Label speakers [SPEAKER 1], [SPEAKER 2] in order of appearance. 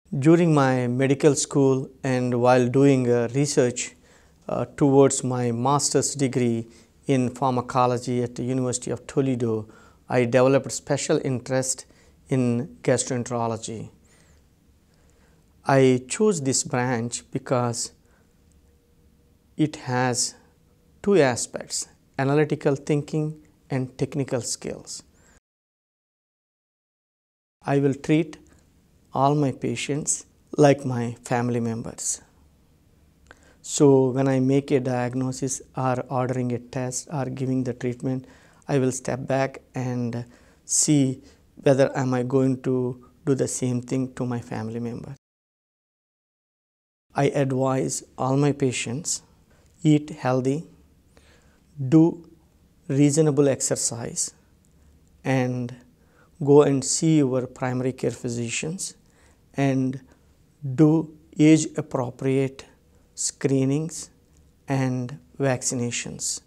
[SPEAKER 1] During my medical school and while doing research towards my master's degree in pharmacology at the University of Toledo, I developed special interest in gastroenterology. I chose this branch because it has two aspects: analytical thinking and technical skills. I will treat all my patients like my family members. So when I make a diagnosis or ordering a test or giving the treatment, I will step back and see whether am I going to do the same thing to my family members. I advise all my patients eat healthy, do reasonable exercise, and go and see your primary care physicians and do age appropriate screenings and vaccinations.